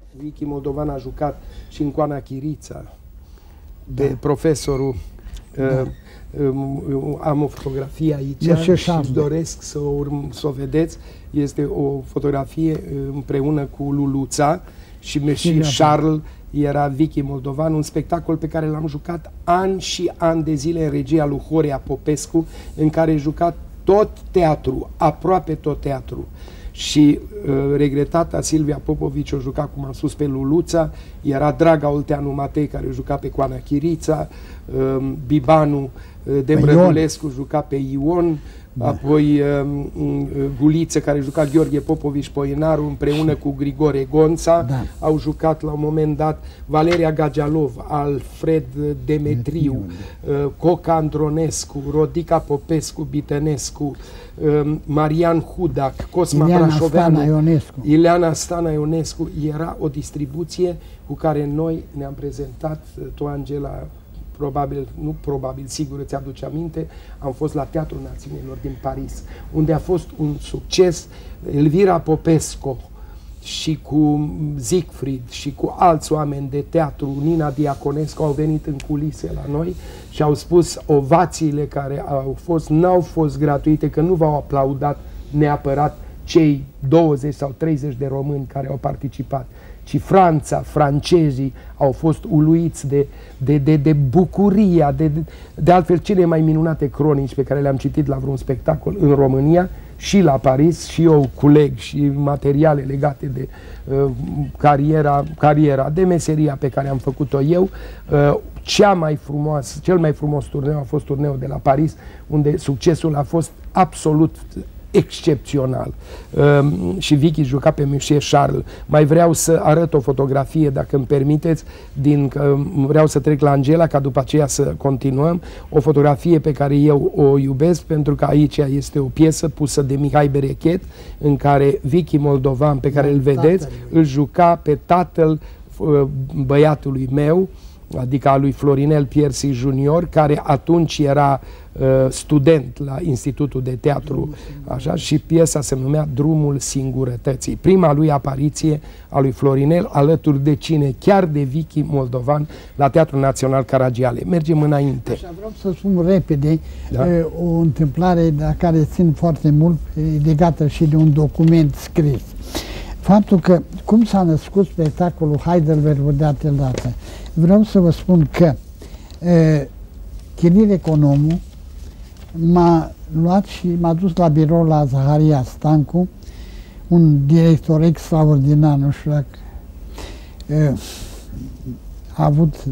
Vicky Moldovan a jucat și în Coana Chirița, de profesorul. Am o fotografie aici și doresc să o vedeți. Este o fotografie împreună cu Luluța și Monsieur Charles era Vicky Moldovan, un spectacol pe care l-am jucat ani și ani de zile în regia lui Horea Popescu, în care jucat tot teatru, aproape tot teatru. Și regretata Silvia Popovici o juca, cum am spus, pe Luluța, era Draga Olteanu Matei, care juca pe Coana Chirița, Bibanu Dembrădulescu juca pe Ion, apoi Guliță, care juca Gheorghe Popovici Poienaru, împreună cu Grigore Gonța, au jucat la un moment dat Valeria Gagialov, Alfred Demetriu, Coca Andronescu, Rodica Popescu Bitănescu, Marian Hudac, Cosma Brașoveanu, Ileana Stana Ionescu. Era o distribuție cu care noi ne-am prezentat, tu, Angela, sigur îți aduce aminte, am fost la Teatrul Națiunilor din Paris, unde a fost un succes. Elvira Popescu și cu Siegfried și cu alți oameni de teatru, Nina Diaconescu, au venit în culise la noi și au spus ovațiile care au fost, n-au fost gratuite, că nu v-au aplaudat neapărat cei 20 sau 30 de români care au participat, ci francezii au fost uluiți de bucuria, de altfel cele mai minunate cronici pe care le-am citit la vreun spectacol în România și la Paris, și eu culeg și materiale legate de cariera, de meseria pe care am făcut-o eu. Cel mai frumos turneu a fost turneul de la Paris, unde succesul a fost absolut excepțional. Și Vicky juca pe Monsieur Charles. Mai vreau să arăt o fotografie, dacă îmi permiteți, vreau să trec la Angela, ca după aceea să continuăm. O fotografie pe care eu o iubesc, pentru că aici este o piesă pusă de Mihai Berechet, în care Vicky Moldovan, pe care îl vedeți, îl juca pe tatăl băiatului meu, adică a lui Florinel Piersi Junior, care atunci era student la Institutul de Teatru, așa, și piesa se numea Drumul Singurătății. Prima lui apariție a lui Florinel, alături de cine? Chiar de Vicky Moldovan, la Teatrul Național Caragiale. Mergem înainte. Așa, vreau să spun repede o întâmplare la care țin foarte mult, legată și de un document scris. Faptul că, cum s-a născut spectacolul Heidelberg de dată, vreau să vă spun că Chiril Economu m-a luat și m-a dus la birou la Zaharia Stancu, un director extraordinar, nu știu dacă a avut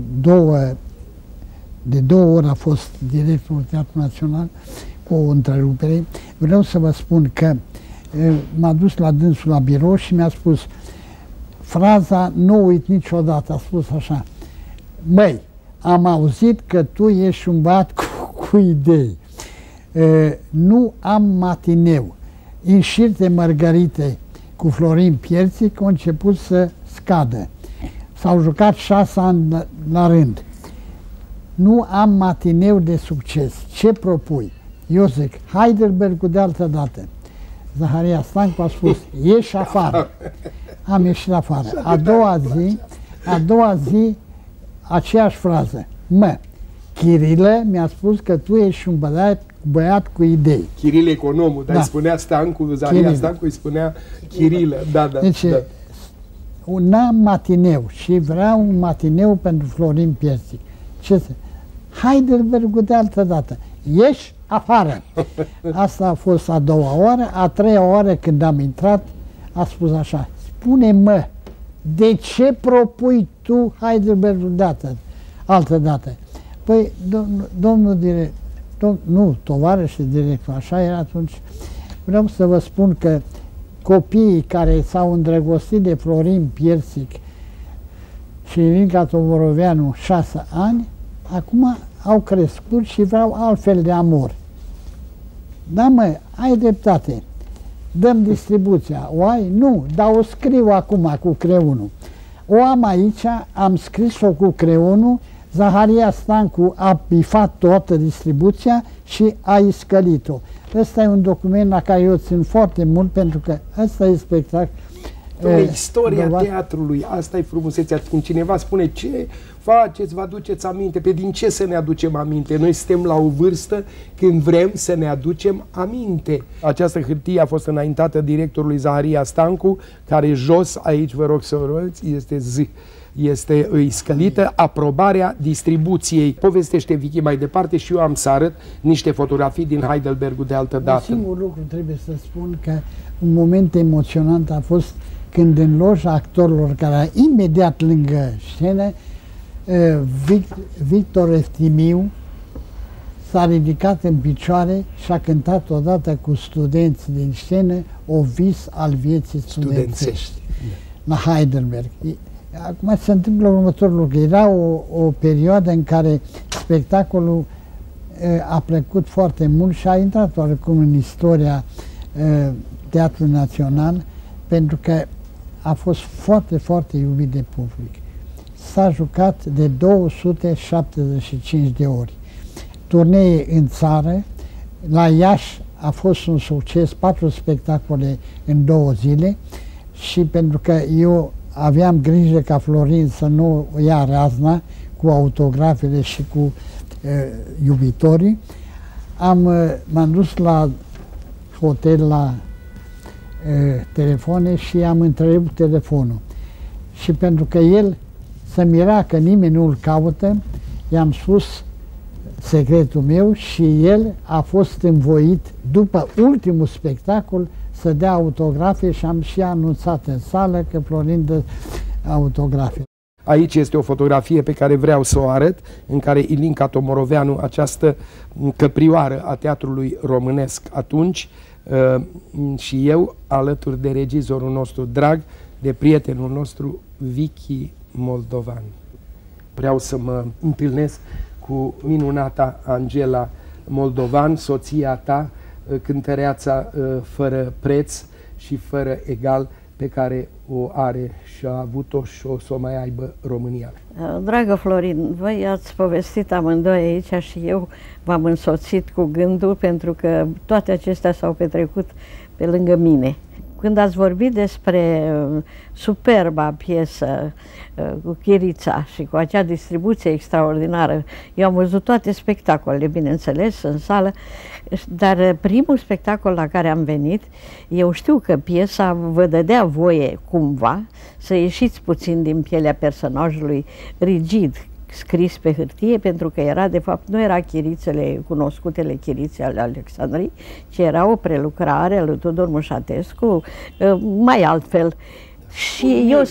de două ori a fost directorul Teatrul Național, cu o întrerupere. Vreau să vă spun că m-a dus la dânsul la birou și mi-a spus fraza, nu uit niciodată, a spus așa: măi, am auzit că tu ești un băiat cu idei. Nu am matineu. În șir de mărgărite cu Florin Piersic a început să scadă. S-au jucat 6 ani la rând. Nu am matineu de succes. Ce propui? Eu zic, Heidelberg de altă dată. Zaharia Stancu a spus, ieși afară. Am ieșit afară. A doua zi, aceeași frază. Mă, Chirile mi-a spus că tu ești un băiat cu idei. Chiril Economu, dar îi spunea Stancu, Zaharia Stancu îi spunea Chirilă. Deci, n-am matineu și vreau un matineu pentru Florin Piersic. Ce să? Heidelberg de altă dată. Ieși afară. Asta a fost a doua oară. A treia oară, când am intrat, a spus așa: spune-mă, de ce propui tu Heidelberg de altă dată? Păi, domnul director, nu, tovarășul director, așa era atunci. Vreau să vă spun că copiii care s-au îndrăgostit de Florin Piersic și Ilinca Toboroveanu 6 ani, acum au crescut și vreau altfel de amor. Da, mă, ai dreptate. Dăm distribuția. O ai? Nu, dar o scriu acum cu creionul. O am aici, am scris-o cu creionul, Zaharia Stancu a bifat toată distribuția și a iscălit-o. Ăsta e un document la care eu țin foarte mult, pentru că ăsta e spectacol. Istoria teatrului, asta e frumusețea. Când cineva spune ce faceți, vă aduceți aminte, pe din ce să ne aducem aminte? Noi suntem la o vârstă când vrem să ne aducem aminte. Această hârtie a fost înaintată directorului Zaharia Stancu, care jos, aici vă rog să o roți, este scălită, aprobarea distribuției. Povestește Vicky mai departe și eu am să arăt niște fotografii din Heidelbergul de altă dată. Singurul lucru trebuie să spun că un moment emoționant a fost când în loja actorilor, care era imediat lângă scenă, Victor Eftimiu s-a ridicat în picioare și a cântat odată cu studenți din scenă O vis al vieții studențești la Heidelberg. Acum se întâmplă următorul lucru. Era o perioadă în care spectacolul a plăcut foarte mult și a intrat oarecum în istoria Teatrului Național, pentru că a fost foarte, foarte iubit de public. S-a jucat de 275 de ori. Turnee în țară, la Iași a fost un succes, 4 spectacole în 2 zile, și pentru că eu aveam grijă ca Florin să nu ia razna cu autografele și cu iubitorii, m-am dus la hotel, la telefoane și am întrerupt telefonul. Și pentru că el se mira că nimeni nu-l caută, i-am spus secretul meu și el a fost învoit, după ultimul spectacol, să dea autografe și am și anunțat în sală că Florin dă autografe. Aici este o fotografie pe care vreau să o arăt, în care Ilinca Tomoroveanu, această căprioară a teatrului românesc atunci, și eu, alături de regizorul nostru drag, de prietenul nostru, Vicky Moldovan. Vreau să mă întâlnesc cu minunata Angela Moldovan, soția ta, cântăreața fără preț și fără egal pe care o are și a avut-o și o să o mai aibă România. Dragă Florin, voi ați povestit amândoi aici și eu v-am însoțit cu gândul, pentru că toate acestea s-au petrecut pe lângă mine. Când ați vorbit despre superba piesă cu Chirița și cu acea distribuție extraordinară, eu am văzut toate spectacolele, bineînțeles, în sală, dar primul spectacol la care am venit, eu știu că piesa vă dădea voie cumva să ieșiți puțin din pielea personajului rigid, scris pe hârtie, pentru că era, de fapt, nu era chirițele, cunoscutele chirițe ale Alexandrei, ci era o prelucrare a lui Tudor Mușatescu, mai altfel. Și eu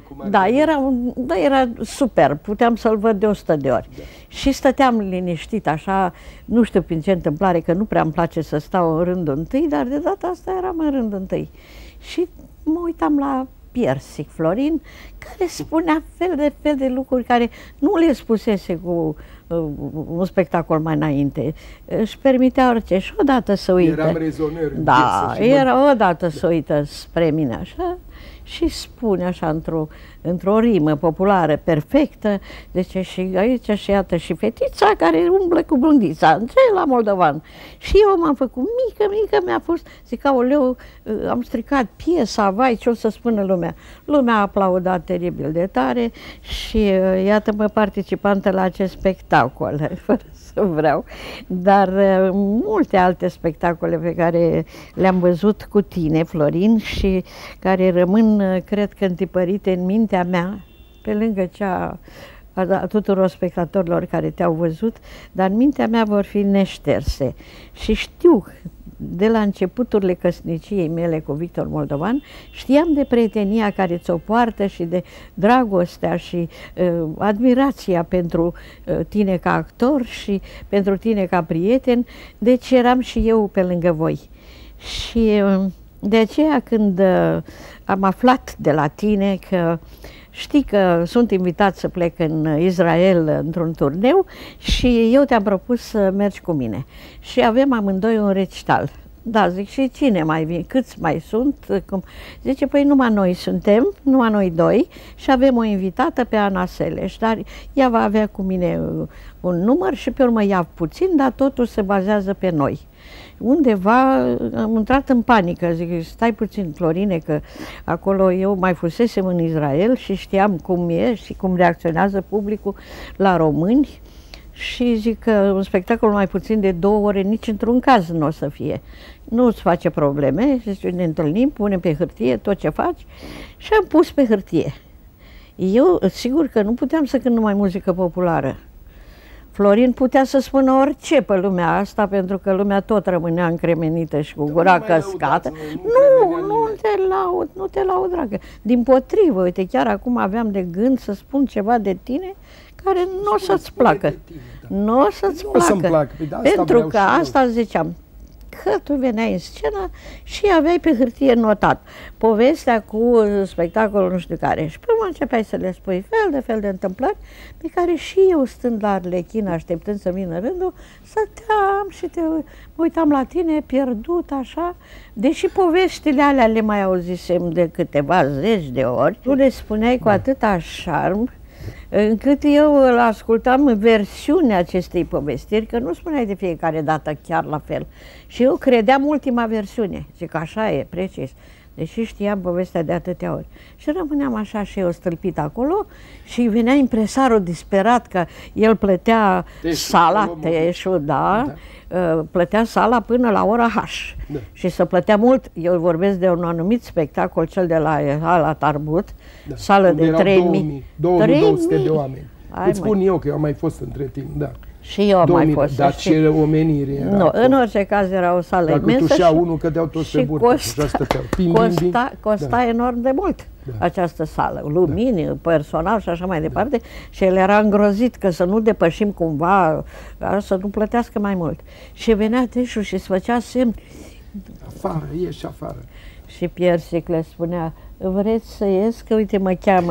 era super, puteam să-l văd de 100 de ori. Da. Și stăteam liniștit așa, nu știu prin ce întâmplare, că nu prea îmi place să stau în rândul întâi, dar de data asta eram în rândul întâi. Și mă uitam la Piersic Florin, care spunea fel de lucruri care nu le spusese cu un spectacol mai înainte. Își permitea orice și odată să uită. Eram rezonări. Da, era odată să uită spre mine așa și spune așa într-o rimă populară perfectă, deci și aici și iată și fetița care umblă cu blundița, la moldovan. Și eu m-am făcut mică, mi-a fost, zic, aoleu, am stricat piesa, vai, ce o să spună lumea. Lumea a aplaudat teribil de tare și iată-mă participantă la acest spectacol, fără să vreau, dar multe alte spectacole pe care le-am văzut cu tine, Florin, și care rămân, cred că, întipărite în mintea mea, pe lângă cea a tuturor spectatorilor care te-au văzut, dar în mintea mea vor fi neșterse. Și știu, de la începuturile căsniciei mele cu Victor Moldovan, știam de prietenia care ți-o poartă și de dragostea și admirația pentru tine ca actor și pentru tine ca prieten, deci eram și eu pe lângă voi. Și de aceea când am aflat de la tine că știi că sunt invitat să plec în Israel într-un turneu și eu te-am propus să mergi cu mine. Și avem amândoi un recital. Da, zic, și cine mai vine? Câți mai sunt? Cum? Zice, păi numai noi suntem, numai noi doi și avem o invitată pe Ana Seleș, dar ea va avea cu mine un număr și pe urmă ia puțin, dar totul se bazează pe noi. Undeva am intrat în panică, zic, stai puțin, Florine, că acolo eu mai fusesem în Israel și știam cum e și cum reacționează publicul la români și zic că un spectacol mai puțin de 2 ore nici într-un caz nu o să fie. Nu îți face probleme, zice, ne întâlnim, punem pe hârtie tot ce faci și am pus pe hârtie. Eu, sigur că nu puteam să cânt numai muzică populară. Florin putea să spună orice pe lumea asta, pentru că lumea tot rămânea încremenită și cu gura căscată. Nu te laud, dragă. Dimpotrivă, uite, chiar acum aveam de gând să spun ceva de tine care nu o să-ți placă. Nu o să-ți placă. Pentru că asta ziceam, că tu veneai în scenă și aveai pe hârtie notat povestea cu spectacolul nu știu care. Și până începeai să le spui fel de întâmplări pe care și eu, stând la Arlechin, așteptând să vină rândul, stăteam și mă uitam la tine, pierdut așa, deși poveștile alea le mai auzisem de câteva zeci de ori, tu le spuneai cu atâta șarm, încât eu îl ascultam în versiunea acestei povestiri, că nu spuneai de fiecare dată chiar la fel. Și eu credeam ultima versiune, zic așa e, precis, deși știam povestea de atâtea ori. Și rămâneam așa și eu stâlpit acolo și venea impresarul disperat că el plătea sala, Teșu, da, plătea sala până la ora H. Da. Și să plătea mult, eu vorbesc de un anumit spectacol, cel de la Tarbut, da, sală de 2200 de oameni. Îți spun eu că eu am mai fost între timp, da. Și eu am mai fost. Dar ce omenire era. Nu, în orice caz era o sală imensă. Dacă tușea unul, cădeau toți pe burtă și așa stăteau. Costa enorm de mult această sală. Lumini, personal și așa mai departe. Și el era îngrozit că să nu depășim cumva, să nu plătească mai mult. Și venea Teșu și îți făcea semn. Afară, ieși afară. Și Pierre Sicle spunea, vreți să ies? Că uite mă cheamă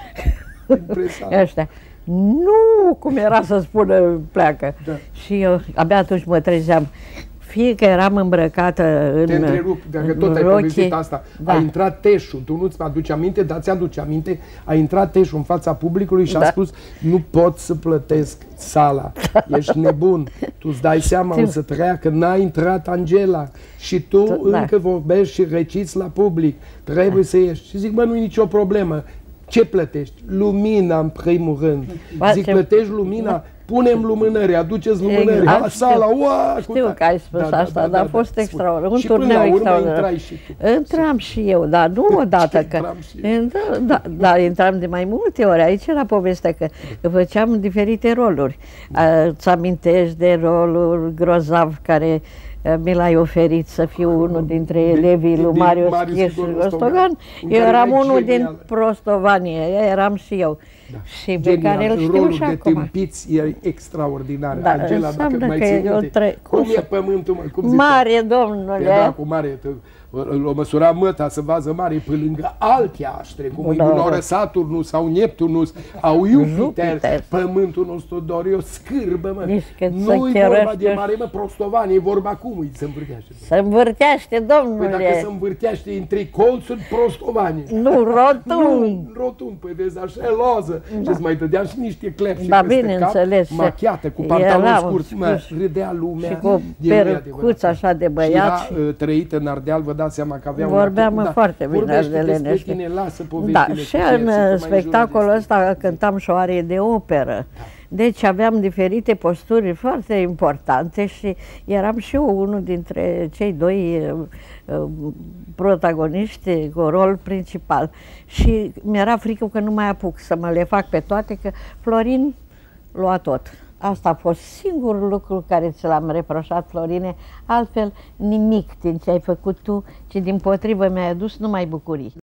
ăștia. Nu, cum era să spună, pleacă. Da. Și eu abia atunci mă trezeam. Fie că eram îmbrăcată în Te întrerup, dacă tot ai povestit asta. Da. A intrat Teșu, tu nu-ți aduci aminte, dar ți-aduce aminte, a intrat Teșu în fața publicului și a spus, nu pot să plătesc sala, ești nebun, tu îți dai seama, o să treacă, n-a intrat Angela și tu încă vorbești și reciți la public, trebuie să ieși. Și zic, bă, nu e nicio problemă. Ce plătești? Lumina, în primul rând. Zic, plătești lumina? Punem lumânări, aduceți lumânări. Exact, sala, știu că ai spus asta, dar a fost extraordinar. Un turneu extraordinar. Intram și eu, dar nu odată. Da, intram de mai multe ori. Aici era povestea că făceam diferite roluri. Îți amintești de rolul grozav care mi l-ai oferit să fiu unul dintre elevii lui Marius Rostogan. Eu eram unul din Prostovanie, eram și eu. Da. Și pe care îl știu și acum. Rolul de tâmpiți e extraordinar. Da, Angela, dacă mai ții minte, cum e pământul, mă? Cum mare, domnule! Era cu mare, o măsura măta să vază mare pe lângă alte aștre, cum îi bunoră Saturnus sau Neptunus, au Jupiter, pământul nostru dor, e o scârbă, mă. Nu e vorba de mare, mă, Prostovanie, e vorba cum îi se învârtește. Se învârtește, domnule! Păi dacă se învârtește în 3 colțuri, Prostovanie. Nu, rotund! Nu, rotund, păi vezi, așa e loză. Și îți mai dădea și niște clepși peste cap, machiată, cu pantaloni scurți, mă, râdea lumea. Și cu percuți așa de băiat. Și era trăită în Ardeal, vă dați seama că avea vorbeam foarte bine ardelenește. Da, și în spectacolul ăsta cântam și o arie de operă. Deci aveam diferite posturi foarte importante și eram și eu unul dintre cei 2 protagoniști cu rol principal. Și mi-era frică că nu mai apuc să mă le fac pe toate, că Florin lua tot. Asta a fost singurul lucru care ți l-am reproșat, Florine, altfel nimic din ce ai făcut tu, ci dimpotrivă mi-ai adus numai bucurii.